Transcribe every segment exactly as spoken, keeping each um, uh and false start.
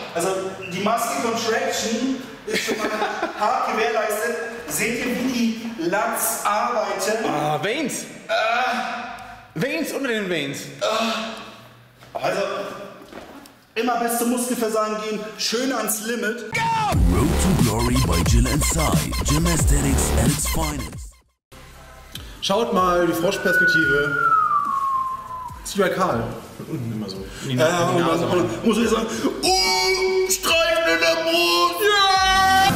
Also die Muscle Contraction ist schon mal hart gewährleistet. Seht ihr, wie die Lats arbeiten? Ah, Veins. Äh, Veins unter den Veins. Äh, also immer bis zum Muskelversagen gehen, schön ans Limit. Go! Road to Glory by Jill and Sai. Gym Aesthetics at its finest. Schaut mal die Froschperspektive. Das ist wie bei Karl. Unten immer so. In die Ja, Nase, in die Nase. und, muss ich sagen, oh, Streifen in der Brust. Ja!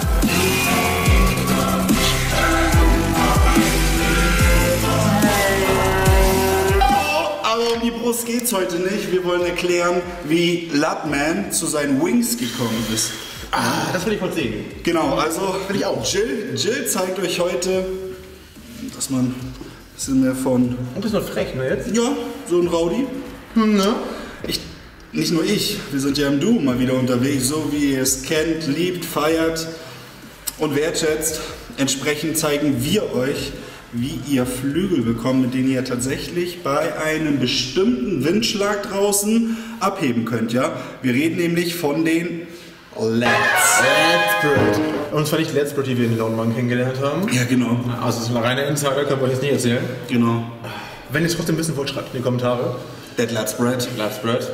Oh, aber um die Brust geht's heute nicht. Wir wollen erklären, wie Latman zu seinen Wings gekommen ist. Ah, das will ich mal sehen. Genau, also Will ich auch. Jill, Jill zeigt euch heute, dass man ein bisschen mehr von... Und das ist noch frech, ne jetzt? Ja, so ein Rowdy. Hm, ne? Ich, nicht nur ich, wir sind ja im Duo mal wieder unterwegs, so wie ihr es kennt, liebt, feiert und wertschätzt. Entsprechend zeigen wir euch, wie ihr Flügel bekommt, mit denen ihr tatsächlich bei einem bestimmten Windschlag draußen abheben könnt. Ja? Wir reden nämlich von den Lats. Let's Spread. Und zwar nicht Let's Spread, die wir in den Lauten Mann kennengelernt haben. Ja, genau. Also das ist ein reiner Insider, können wir euch jetzt nicht erzählen. Genau. Wenn ihr es trotzdem wissen wollt, schreibt in die Kommentare. That Lat Spread. Let's Spread.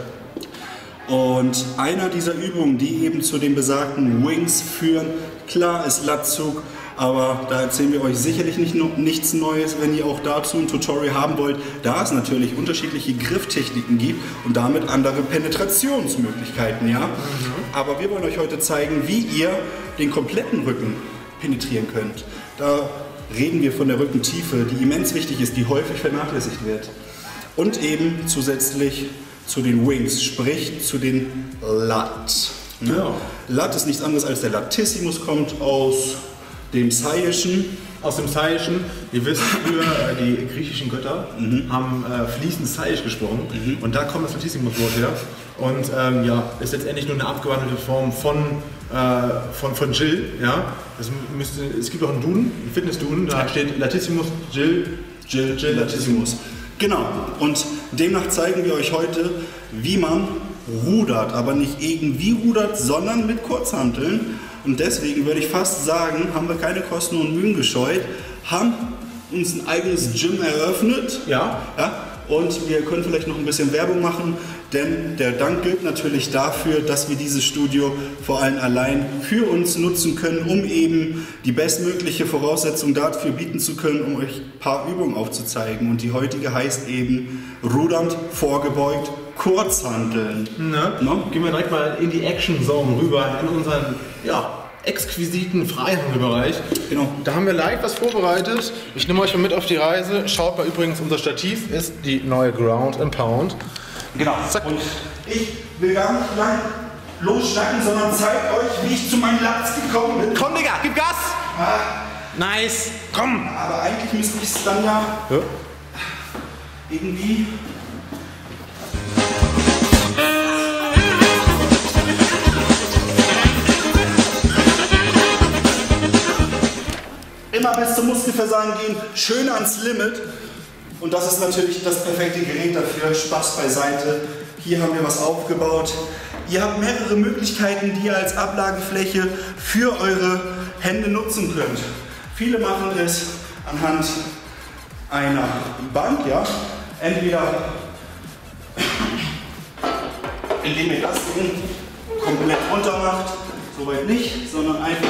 Und einer dieser Übungen, die eben zu den besagten Wings führen, klar ist Latzug, aber da erzählen wir euch sicherlich nicht no, nichts Neues, wenn ihr auch dazu ein Tutorial haben wollt, da es natürlich unterschiedliche Grifftechniken gibt und damit andere Penetrationsmöglichkeiten, ja. Mhm. Aber wir wollen euch heute zeigen, wie ihr den kompletten Rücken penetrieren könnt. Da reden wir von der Rückentiefe, die immens wichtig ist, die häufig vernachlässigt wird. Und eben zusätzlich zu den Wings, sprich zu den Lat. Ne? Ja. Lat ist nichts anderes als der Latissimus, kommt aus dem Saiischen. Aus dem Saiischen, ihr wisst, früher äh, die griechischen Götter mhm. haben äh, fließend Saiisch gesprochen mhm. und da kommt das Latissimus-Wort her. Und ähm, ja, ist letztendlich nur eine abgewandelte Form von, äh, von, von Jill. Ja? Das müsste, es gibt auch einen Duden, einen Fitness-Duden, da steht Latissimus, Jill, Jill, Jill, Latissimus. Genau, und demnach zeigen wir euch heute, wie man rudert, aber nicht irgendwie rudert, sondern mit Kurzhanteln. Und deswegen würde ich fast sagen, haben wir keine Kosten und Mühen gescheut, haben uns ein eigenes Gym eröffnet. Ja. Ja, und wir können vielleicht noch ein bisschen Werbung machen, denn der Dank gilt natürlich dafür, dass wir dieses Studio vor allem allein für uns nutzen können, um eben die bestmögliche Voraussetzung dafür bieten zu können, um euch ein paar Übungen aufzuzeigen. Und die heutige heißt eben rudernd, vorgebeugt, Kurzhanteln. Ne? No? Gehen wir direkt mal in die Action Zone rüber, in unseren ja, exquisiten Freihandelbereich. Genau. Da haben wir live was vorbereitet. Ich nehme euch mal mit auf die Reise. Schaut mal übrigens, unser Stativ ist die neue Ground and Pound. Genau. Zack. Und ich will gar nicht lang losschnacken, sondern zeige euch, wie ich zu meinem Latz gekommen bin. Komm, Digga, gib Gas! Ah, Nice! Komm! aber eigentlich müsste ich es dann ja, Ja. irgendwie... Immer bis zum Muskelversagen gehen, schön ans Limit. Und das ist natürlich das perfekte Gerät dafür. Spaß beiseite. Hier haben wir was aufgebaut. Ihr habt mehrere Möglichkeiten, die ihr als Ablagefläche für eure Hände nutzen könnt. Viele machen es anhand einer Bank, ja. Entweder indem ihr das Ding komplett runter macht, soweit nicht, sondern einfach.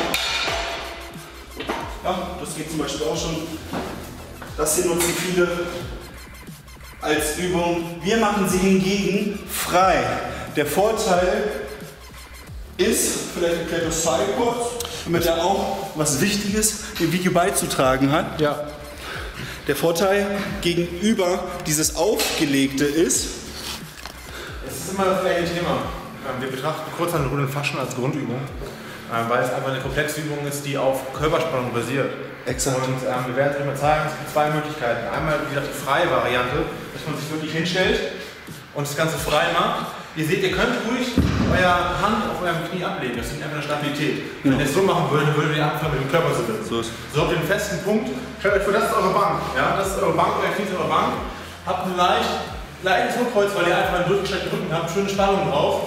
Ja, das geht zum Beispiel auch schon. Das hier nutzen viele als Übung. Wir machen sie hingegen frei. Der Vorteil ist, vielleicht erklärt das Sai kurz, damit er auch was Wichtiges im Video beizutragen hat. Ja. Der Vorteil gegenüber dieses Aufgelegte ist, Es ist immer das gleiche Thema. Wir betrachten Kurzhantelrudern fast schon als Grundübung, weil es einfach eine Komplexübung ist, die auf Körperspannung basiert. Exakt. Und ähm, wir werden euch mal zeigen, es gibt zwei Möglichkeiten. Einmal, wie gesagt, die freie Variante, dass man sich wirklich hinstellt und das Ganze frei macht. Ihr seht, ihr könnt ruhig eure Hand auf eurem Knie ablegen, das ist einfach eine Stabilität. Wenn ihr es so machen würdet, würdet ihr anfangen mit dem Körper zu sitzen. So, so habt ihr einen festen Punkt. Stellt euch vor, das ist eure Bank. Ja? Das ist eure Bank, euer Knie ist eure Bank. Habt ein leicht, leichtes Hochkreuz, weil ihr einfach einen durchgestreckten Rücken habt, schöne Spannung drauf.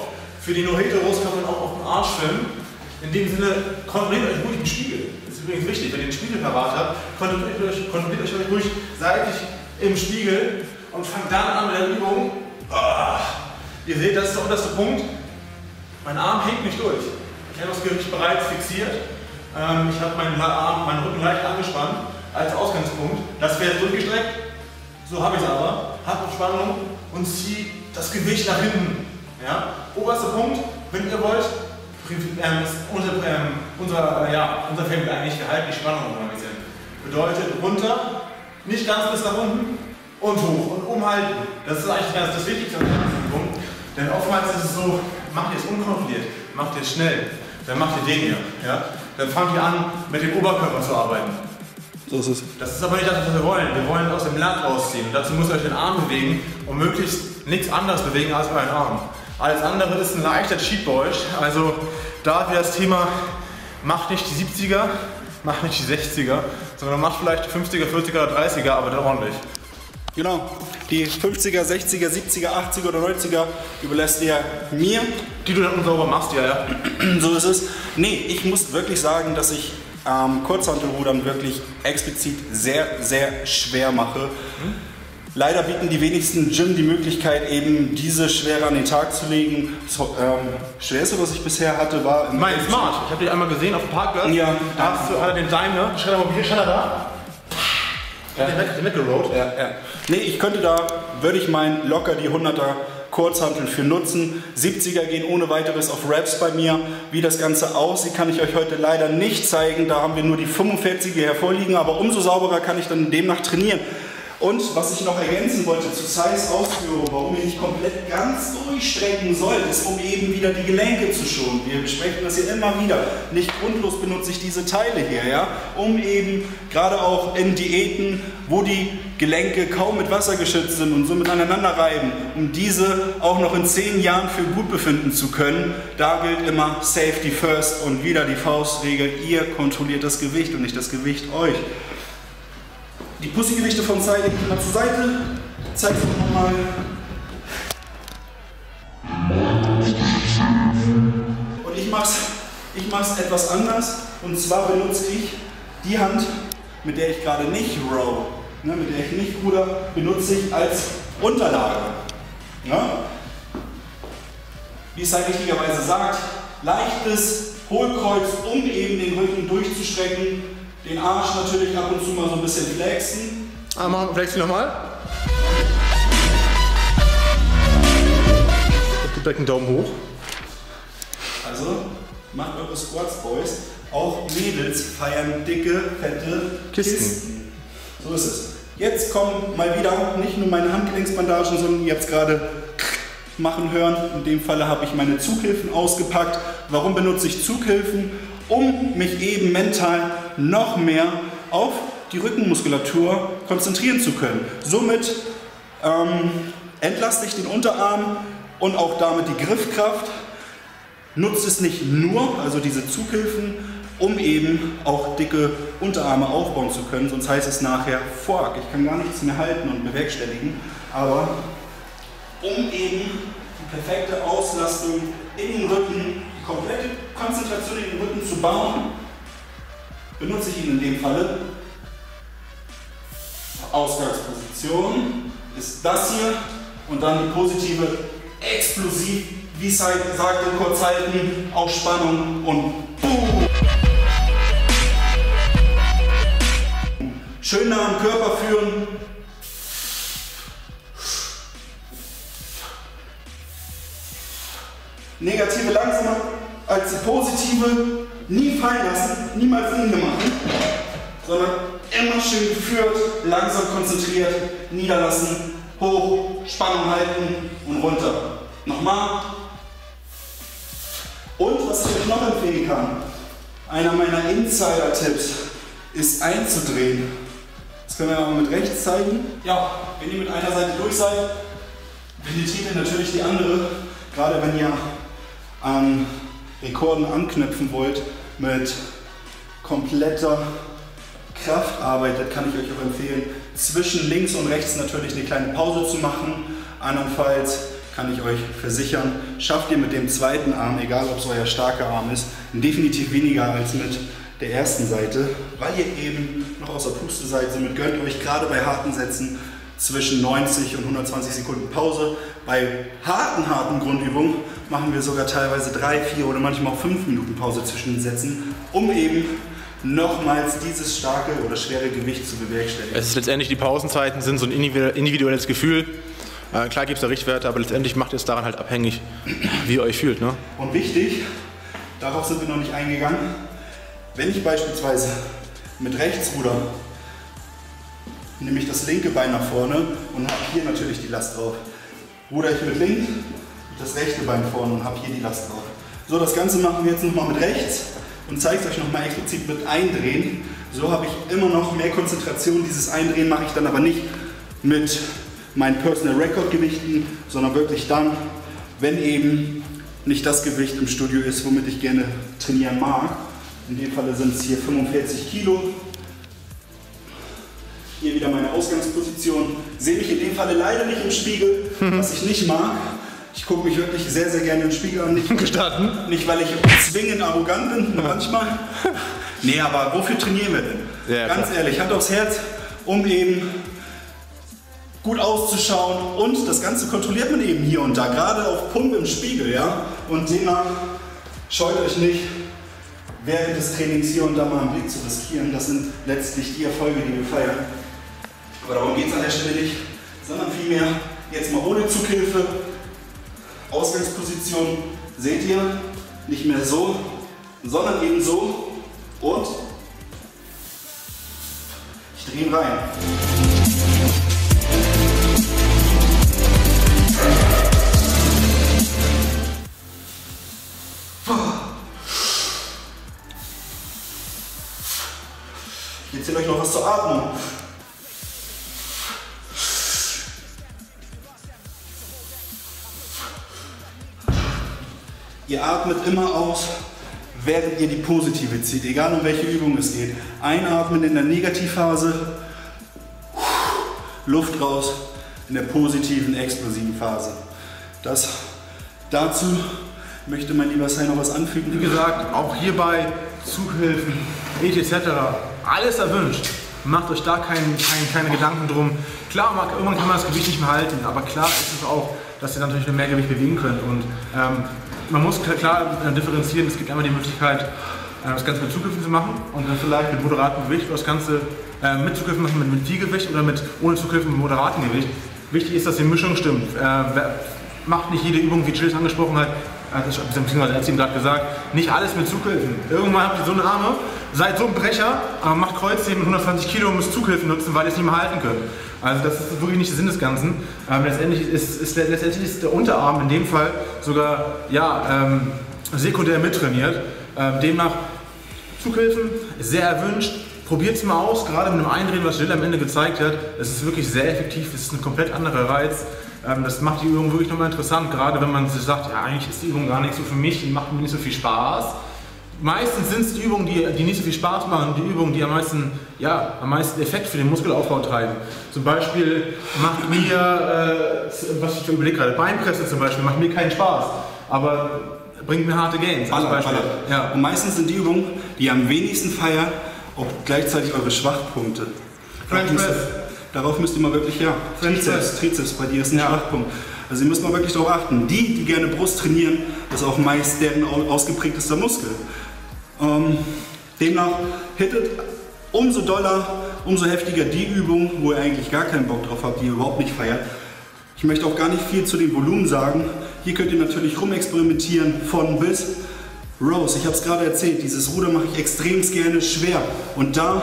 Für die No-Heteros kann man auch auf den Arsch filmen. In dem Sinne, kontrolliert euch ruhig den Spiegel. Das ist übrigens wichtig, wenn ihr den Spiegel parat habt, kontrolliert euch, kontrolliert euch ruhig seitlich im Spiegel und fangt dann an mit der Übung. Oh, ihr seht, das ist der unterste Punkt. Mein Arm hängt nicht durch. Ich habe das Gewicht bereits fixiert. Ähm, ich habe meinen Arm, meinen Rücken leicht angespannt als Ausgangspunkt. Das wäre durchgestreckt. So habe ich es aber. Habe auf Spannung und ziehe das Gewicht nach hinten. Ja? Oberster Punkt, wenn ihr wollt. Ähm, ist unser, ähm, unser, äh, ja, unser Feld eigentlich gehalten, die Spannung noch ein bisschen. Bedeutet runter, nicht ganz bis nach unten und hoch und umhalten. Das ist eigentlich das, das Wichtigste an diesem Punkt. Denn oftmals ist es so, macht ihr es unkontrolliert, macht ihr es schnell, dann macht ihr den hier. Ja? Dann fangt ihr an, mit dem Oberkörper zu arbeiten. So ist es. Das ist aber nicht das, was wir wollen. Wir wollen aus dem Latt rausziehen. Und dazu müsst ihr euch den Arm bewegen und möglichst nichts anderes bewegen als euren Arm. Alles andere ist ein leichter Cheat bei euch. Also da wäre das Thema, macht nicht die siebziger, macht nicht die sechziger, sondern macht vielleicht die fünfziger, vierziger oder dreißiger, aber dann ordentlich. Genau, die fünfziger, sechziger, siebziger, achtziger oder neunziger überlässt ihr mir. Die du dann unsauber machst, ja, ja. So ist es. Nee, ich muss wirklich sagen, dass ich ähm, Kurzhantelrudern wirklich explizit sehr, sehr schwer mache. Hm? Leider bieten die wenigsten Gym die Möglichkeit, eben diese Schwere an den Tag zu legen. Das ähm, Schwerste, was ich bisher hatte, war... Mein Smart. Ich habe dich einmal gesehen auf dem Parkplatz. Ja. Da hast du alle den Daimler. Schreib mal, wie stand er da? Ja. Der mitgerollt. Ja, ja. Nee, ich könnte da, würde ich meinen, locker die hunderter Kurzhanteln für nutzen. siebziger gehen ohne weiteres auf Reps bei mir. Wie das Ganze aussieht, kann ich euch heute leider nicht zeigen. Da haben wir nur die fünfundvierziger hervorliegen, aber umso sauberer kann ich dann demnach trainieren. Und was ich noch ergänzen wollte zu Sais Ausführung, warum ihr nicht komplett ganz durchstrecken sollt, ist, um eben wieder die Gelenke zu schonen. Wir besprechen das hier immer wieder. Nicht grundlos benutze ich diese Teile hier, ja, um eben gerade auch in Diäten, wo die Gelenke kaum mit Wasser geschützt sind und so miteinander reiben, um diese auch noch in zehn Jahren für gut befinden zu können. Da gilt immer Safety First und wieder die Faustregel, ihr kontrolliert das Gewicht und nicht das Gewicht euch. Die Pussygewichte von Sai lege ich mal zur Seite. Zeig es nochmal. Und ich mache es ich mach's etwas anders. Und zwar benutze ich die Hand, mit der ich gerade nicht row, ne, mit der ich nicht ruder, benutze ich als Unterlage. Ja? Wie es Sai richtigerweise sagt, leichtes Hohlkreuz, um eben den Rücken durchzustrecken. Den Arsch natürlich ab und zu mal so ein bisschen flexen. Ah, machen wir flexen nochmal. Gib direkt einen Daumen hoch. Also, macht eure Squats, Boys. Auch Mädels feiern dicke, fette Kisten. Kisten. So ist es. Jetzt kommen mal wieder nicht nur meine Handgelenksbandagen, sondern ihr habt es gerade machen hören. In dem Falle habe ich meine Zughilfen ausgepackt. Warum benutze ich Zughilfen? Um mich eben mental noch mehr auf die Rückenmuskulatur konzentrieren zu können. Somit ähm, entlaste ich den Unterarm und auch damit die Griffkraft. Nutze es nicht nur, also diese Zughilfen, um eben auch dicke Unterarme aufbauen zu können. Sonst heißt es nachher Fork. Ich kann gar nichts mehr halten und bewerkstelligen. Aber um eben die perfekte Auslastung in den Rücken, die komplette Konzentration in den Rücken zu bauen, benutze ich ihn in dem Falle. Ausgangsposition ist das hier und dann die positive, explosiv, wie es halt sagte, kurz halten, auf Spannung und boom. Schön nah am Körper führen. Negative langsamer als die positive, nie fallen lassen, niemals Linie machen, sondern immer schön geführt, langsam konzentriert, niederlassen, hoch, Spannung halten und runter. Nochmal. Und was ich euch noch empfehlen kann, einer meiner Insider-Tipps ist einzudrehen. Das können wir auch mit rechts zeigen. Ja, wenn ihr mit einer Seite durch seid, penetriert ihr natürlich die andere, gerade wenn ihr an Rekorden anknüpfen wollt, mit kompletter Kraft arbeitet, kann ich euch auch empfehlen, zwischen links und rechts natürlich eine kleine Pause zu machen. Andernfalls kann ich euch versichern, schafft ihr mit dem zweiten Arm, egal ob es euer starker Arm ist, definitiv weniger als mit der ersten Seite, weil ihr eben noch aus der Puste seid. Somit gönnt euch gerade bei harten Sätzen zwischen neunzig und hundertzwanzig Sekunden Pause. Bei harten, harten Grundübungen machen wir sogar teilweise drei, vier oder manchmal auch fünf Minuten Pause zwischen den Sätzen, um eben nochmals dieses starke oder schwere Gewicht zu bewerkstelligen. Es ist letztendlich, die Pausenzeiten sind so ein individuelles Gefühl. Äh, klar gibt es da Richtwerte, aber letztendlich macht es daran halt abhängig, wie ihr euch fühlt. Ne? Und wichtig, darauf sind wir noch nicht eingegangen, wenn ich beispielsweise mit rechts ruder, nehme ich das linke Bein nach vorne und habe hier natürlich die Last drauf. Ruder ich mit links, das rechte Bein vorne und habe hier die Last drauf. So, das Ganze machen wir jetzt nochmal mit rechts und zeige es euch nochmal explizit mit Eindrehen. So habe ich immer noch mehr Konzentration. Dieses Eindrehen mache ich dann aber nicht mit meinen Personal Record Gewichten, sondern wirklich dann, wenn eben nicht das Gewicht im Studio ist, womit ich gerne trainieren mag. In dem Fall sind es hier fünfundvierzig Kilo. Hier wieder meine Ausgangsposition. Sehe mich in dem Fall leider nicht im Spiegel, mhm. was ich nicht mag. Ich gucke mich wirklich sehr, sehr gerne im Spiegel an. Nicht, Gestatten. Nicht, weil ich zwingend arrogant bin, manchmal. Nee, aber wofür trainieren wir denn? Ja, ganz klar. Ehrlich, Hand aufs Herz, um eben gut auszuschauen, und das Ganze kontrolliert man eben hier und da, gerade auf Pump im Spiegel, ja. Und demnach scheut euch nicht, während des Trainings hier und da mal einen Blick zu riskieren. Das sind letztlich die Erfolge, die wir feiern. Aber darum geht es an der Stelle nicht, sondern vielmehr jetzt mal ohne Zughilfe. Ausgangsposition seht ihr, nicht mehr so, sondern eben so, und ich drehe ihn rein. Ich erzähle euch noch was zur Atmung. Ihr atmet immer aus, während ihr die positive zieht, egal um welche Übung es geht. Einatmen in der Negativphase, Luft raus in der positiven, explosiven Phase. Das dazu möchte mein lieber Sai noch was anfügen. Wie gesagt, auch hierbei Zughilfen, et cetera. Alles erwünscht. Macht euch da kein, kein, keine Gedanken drum. Klar, man, irgendwann kann man das Gewicht nicht mehr halten, aber klar ist es auch, dass ihr natürlich mehr Gewicht bewegen könnt. Und ähm, man muss klar äh, differenzieren. Es gibt einmal die Möglichkeit, äh, das Ganze mit Zughilfen zu machen und dann vielleicht mit moderatem Gewicht oder das Ganze äh, mit Zughilfen machen, mit, mit viel Gewicht oder mit, ohne Zughilfen mit moderatem Gewicht. Wichtig ist, dass die Mischung stimmt. Äh, macht nicht jede Übung, wie Jill es angesprochen hat, beziehungsweise er hat es ihm gerade gesagt, nicht alles mit Zughilfen. Irgendwann habt ihr so eine Arme, seid so ein Brecher, aber macht Kreuzheben mit hundertzwanzig Kilo und müsst Zughilfen nutzen, weil ihr es nicht mehr halten könnt. Also das ist wirklich nicht der Sinn des Ganzen. Ähm, letztendlich, ist, ist, letztendlich ist der Unterarm in dem Fall sogar ja, ähm, sekundär mittrainiert. Ähm, demnach Zughilfen ist sehr erwünscht. Probiert es mal aus, gerade mit dem Eindrehen, was Jill am Ende gezeigt hat. Es ist wirklich sehr effektiv, es ist ein komplett anderer Reiz. Das macht die Übung wirklich nochmal interessant, gerade wenn man sich sagt, ja, eigentlich ist die Übung gar nicht so für mich, die macht mir nicht so viel Spaß. Meistens sind es die Übungen, die, die nicht so viel Spaß machen, die Übungen, die am meisten, ja, am meisten Effekt für den Muskelaufbau treiben. Zum Beispiel macht mir, äh, was ich überlege gerade, Beinpresse zum Beispiel, macht mir keinen Spaß, aber bringt mir harte Gains. Baller, Beispiel. Baller. Ja. Und meistens sind die Übungen, die am wenigsten feiern, auch gleichzeitig eure Schwachpunkte. French Press. Darauf müsst ihr mal wirklich, ja, Trizeps, Trizeps, bei dir ist ein ja. Schwachpunkt. Also ihr müsst mal wirklich darauf achten. Die, die gerne Brust trainieren, das ist auch meist deren ausgeprägtester Muskel. Ähm, demnach hittet umso doller, umso heftiger die Übung, wo ihr eigentlich gar keinen Bock drauf habt, die ihr überhaupt nicht feiert. Ich möchte auch gar nicht viel zu dem Volumen sagen. Hier könnt ihr natürlich rumexperimentieren von bis. Rows, ich habe es gerade erzählt, dieses Ruder mache ich extrem gerne schwer. Und da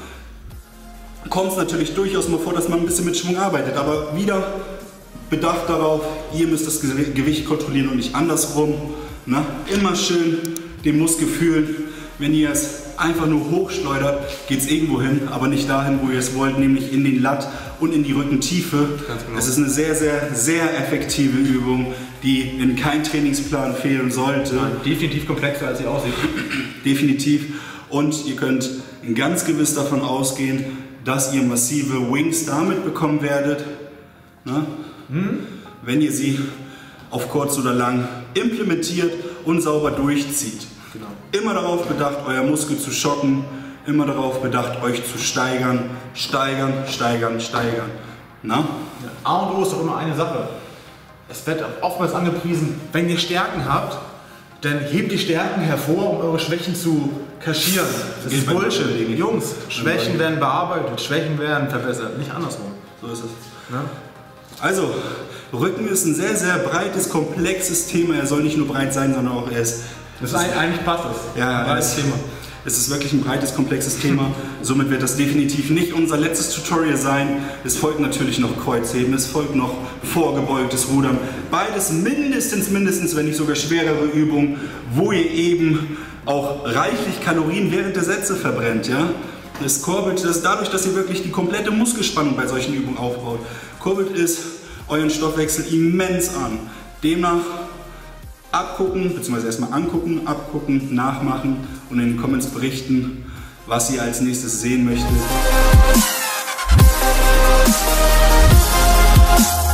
kommt es natürlich durchaus mal vor, dass man ein bisschen mit Schwung arbeitet, aber wieder bedacht darauf, ihr müsst das Gewicht kontrollieren und nicht andersrum. Ne? Immer schön den Muskel fühlen. Wenn ihr es einfach nur hochschleudert, geht es irgendwo hin, aber nicht dahin, wo ihr es wollt, nämlich in den Lat und in die Rückentiefe. Genau. Es ist eine sehr, sehr, sehr effektive Übung, die in keinem Trainingsplan fehlen sollte. Ja, definitiv komplexer, als sie aussieht. Definitiv. Und ihr könnt ganz gewiss davon ausgehen, dass ihr massive Wings damit bekommen werdet, ne? Hm? Wenn ihr sie auf kurz oder lang implementiert und sauber durchzieht. Genau. Immer darauf bedacht, euer Muskel zu schocken, immer darauf bedacht, euch zu steigern, steigern, steigern, steigern. Na? Ja. A und O ist doch immer eine Sache. Es wird oftmals angepriesen, wenn ihr Stärken habt, dann hebt die Stärken hervor, um eure Schwächen zu kaschieren. Das ist Bullshit. Jungs, Schwächen werden bearbeitet, Schwächen werden verbessert, nicht andersrum. So ist es. Ja? Also, Rücken ist ein sehr, sehr breites, komplexes Thema. Er soll nicht nur breit sein, sondern auch er ist... Das ist eigentlich passt das. Ja, ein breites Thema. Es ist wirklich ein breites, komplexes Thema. Somit wird das definitiv nicht unser letztes Tutorial sein. Es folgt natürlich noch Kreuzheben, es folgt noch vorgebeugtes Rudern. Beides mindestens, mindestens, wenn nicht sogar schwerere Übungen, wo ihr eben auch reichlich Kalorien während der Sätze verbrennt. Ja? Das kurbelt das dadurch, dass ihr wirklich die komplette Muskelspannung bei solchen Übungen aufbaut. Kurbelt es euren Stoffwechsel immens an. Demnach abgucken, beziehungsweise erstmal angucken, abgucken, nachmachen und in den Comments berichten, was ihr als nächstes sehen möchtet.